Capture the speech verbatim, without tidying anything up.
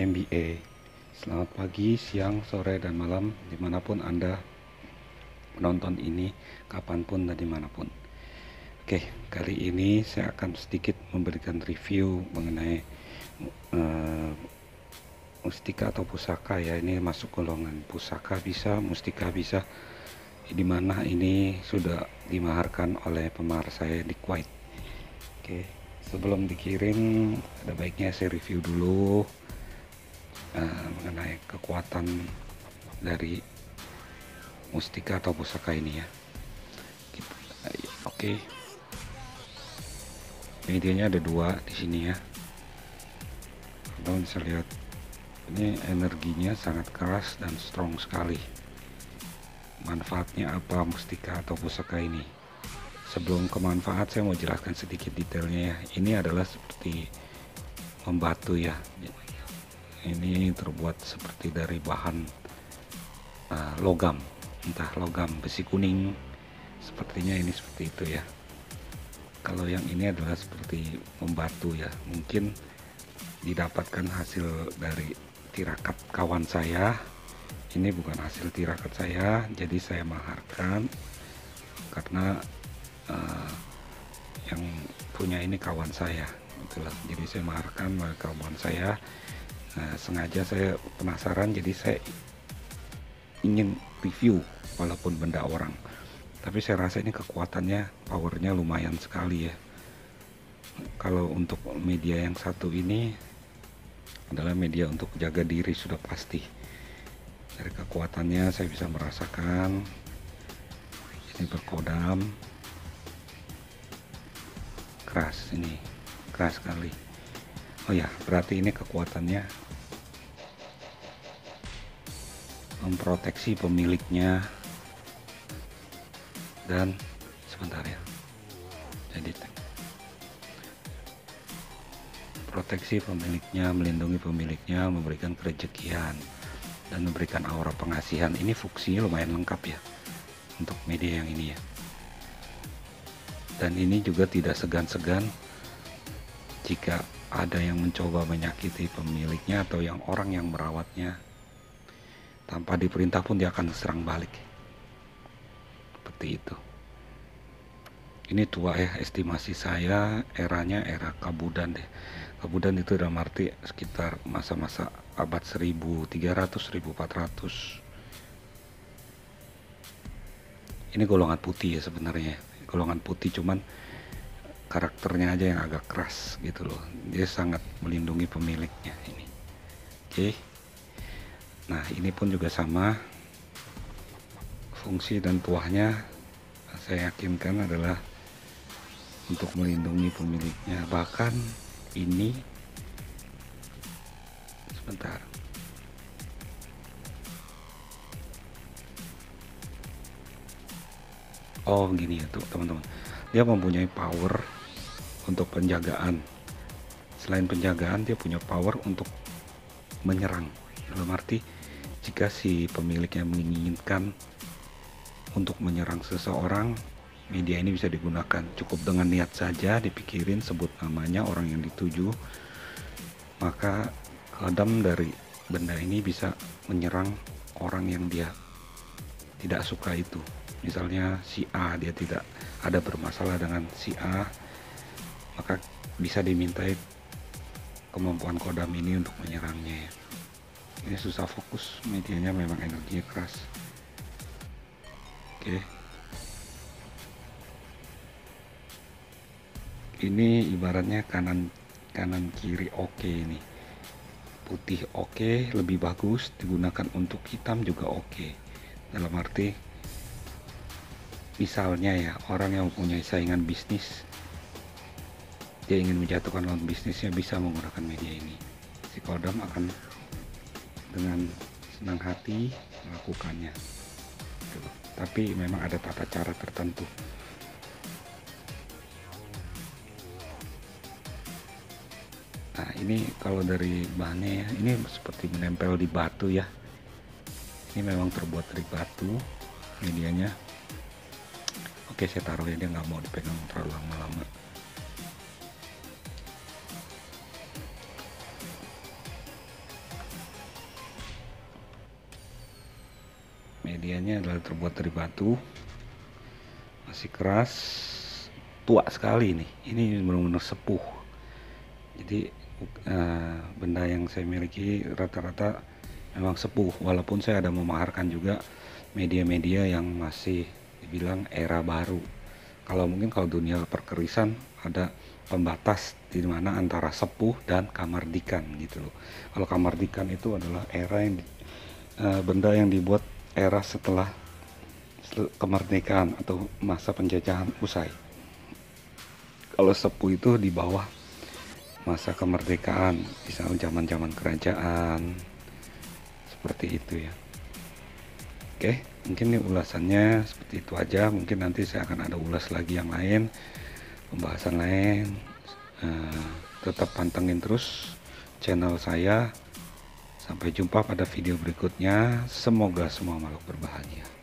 M B A. Selamat pagi, siang, sore, dan malam dimanapun Anda menonton ini, kapanpun dan dimanapun. Oke, kali ini saya akan sedikit memberikan review mengenai uh, mustika atau pusaka ya. Ini masuk golongan pusaka bisa, mustika bisa, di mana ini sudah dimaharkan oleh pemahar saya di Kuwait. Oke, sebelum dikirim ada baiknya saya review dulu uh, mengenai kekuatan dari mustika atau pusaka ini ya. Gitu. Oke, medianya ada dua di sini ya. Teman bisa lihat ini energinya sangat keras dan strong sekali. Manfaatnya apa mustika atau pusaka ini? Sebelum ke manfaat saya mau jelaskan sedikit detailnya ya. Ini adalah seperti membatu ya. Ini terbuat seperti dari bahan uh, logam, entah logam besi kuning. Sepertinya ini seperti itu ya. Kalau yang ini adalah seperti membatu ya. Mungkin didapatkan hasil dari tirakat kawan saya. Ini bukan hasil tirakat saya, jadi saya maharkan karena uh, yang punya ini kawan saya, itulah. Jadi saya maharkan oleh kawan saya. Nah, sengaja saya penasaran, jadi saya ingin review walaupun benda orang. Tapi saya rasa ini kekuatannya, powernya lumayan sekali ya. Kalau untuk media yang satu ini adalah media untuk jaga diri sudah pasti. Dari kekuatannya saya bisa merasakan ini berkodam keras, ini keras sekali. Oh ya, berarti ini kekuatannya memproteksi pemiliknya dan sebentar ya, jadi proteksi pemiliknya, melindungi pemiliknya, memberikan kerejekian dan memberikan aura pengasihan. Ini fungsinya lumayan lengkap ya untuk media yang ini ya. Dan ini juga tidak segan-segan jika ada yang mencoba menyakiti pemiliknya atau yang orang yang merawatnya, tanpa diperintah pun dia akan serang balik. Seperti itu. Ini tua ya, estimasi saya eranya era Kabudan deh. Kabudan itu dalam arti sekitar masa-masa abad seribu tiga ratus seribu empat ratus. Ini golongan putih ya sebenarnya. Golongan putih, cuman karakternya aja yang agak keras gitu loh. Dia sangat melindungi pemiliknya ini. Oke. Nah, ini pun juga sama. Fungsi dan tuahnya saya yakinkan adalah untuk melindungi pemiliknya. Bahkan ini sebentar. Oh, gini ya tuh teman-teman. Dia mempunyai power untuk penjagaan. Selain penjagaan, dia punya power untuk menyerang. Dalam arti jika si pemiliknya menginginkan untuk menyerang seseorang, media ini bisa digunakan. Cukup dengan niat saja, dipikirin, sebut namanya orang yang dituju, maka kodam dari benda ini bisa menyerang orang yang dia tidak suka itu. Misalnya si A, dia tidak ada bermasalah dengan si A, maka bisa dimintai kemampuan kodam ini untuk menyerangnya ya. Ini susah fokus, medianya memang energinya keras. Oke. Ini ibaratnya kanan kanan kiri oke ini. Putih oke, lebih bagus, digunakan untuk hitam juga oke. Dalam arti misalnya ya, orang yang mempunyai saingan bisnis, dia ingin menjatuhkan lawan bisnisnya, bisa menggunakan media ini. Si kodam akan dengan senang hati melakukannya. Tapi memang ada tata cara tertentu. Nah, ini kalau dari bahannya ya, ini seperti menempel di batu ya. Ini memang terbuat dari batu medianya. Oke, saya taruh ya, dia nggak mau dipegang terlalu lama-lama. medianya adalah terbuat dari batu, masih keras, tua sekali nih. Ini benar-benar sepuh. Jadi uh, benda yang saya miliki rata-rata memang sepuh, walaupun saya ada memaharkan juga media-media yang masih dibilang era baru. Kalau mungkin kalau dunia perkerisan ada pembatas di mana antara sepuh dan kamardikan gitu loh. Kalau kamardikan itu adalah era yang uh, benda yang dibuat era setelah kemerdekaan atau masa penjajahan usai. Kalau sepuh itu di bawah masa kemerdekaan, misalnya zaman-zaman kerajaan, seperti itu ya. Oke, mungkin ini ulasannya seperti itu aja. Mungkin nanti saya akan ada ulas lagi yang lain, pembahasan lain. Uh, tetap pantengin terus channel saya. Sampai jumpa pada video berikutnya. Semoga semua makhluk berbahagia.